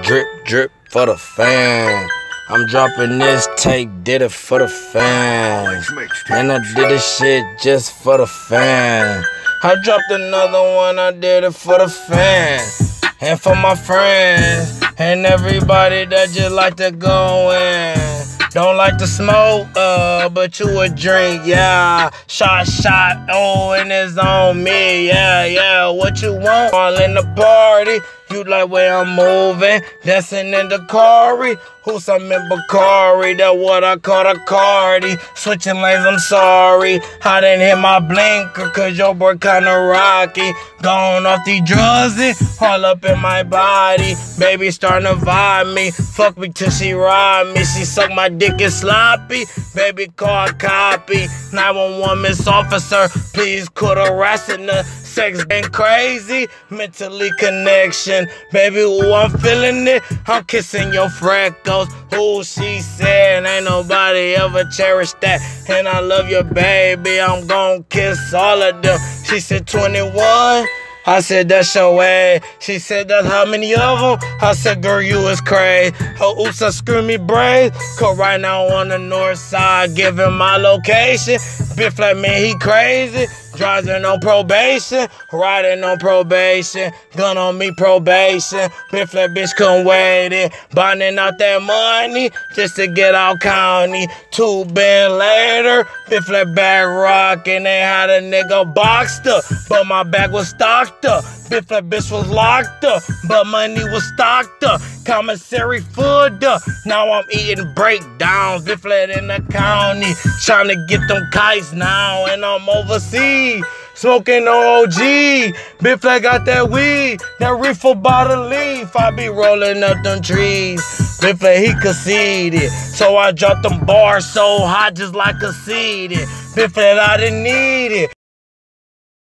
Drip, drip for the fam. I'm dropping this tape, did it for the fam. And I did this shit just for the fam. I dropped another one, I did it for the fam. And for my friends, and everybody that just like to go in. Don't like to smoke, but you would drink, yeah. Shot, oh, and it's on me, yeah. What you want? All in the party. You like where I'm moving, dancing in the Cari. Who's some in Bacardi? That what I call a Cardi. Switching lanes, I'm sorry. I didn't hit my blinker, cause your boy kinda rocky. Gone off the drugs, all up in my body. Baby starting to vibe me. Fuck me till she ride me. She suck my dick and sloppy. Baby call a copy. 911 Miss Officer, please quit harassing her. Sex been crazy, mentally connection. Baby, ooh, I'm feeling it. I'm kissing your freckles. Ooh, she said, ain't nobody ever cherished that. And I love your baby, I'm gon' kiss all of them. She said 21. I said, that's your way. She said, that's how many of them? I said, girl, you is crazy. Oh, oops, I screw me braids. Cause right now on the north side, giving my location. Biff like, man, he crazy. Driving on probation, riding on probation, gun on me probation. Biff like, bitch couldn't wait it. Bonding out that money just to get out county. 2 been later, Biff like back rockin'. They had a nigga boxed up, but my bag was stocked up. Biff like bitch was locked up, but money was stocked up. Commissary food up, now I'm eating breakdowns. Biff like in the county, trying to get them kites now, and I'm overseas. Smoking OG, Biff like got that weed, that reefer by the leaf. I be rolling up them trees. Biff like he conceded, so I dropped them bars so hot just like a seed. Biff like I didn't need it.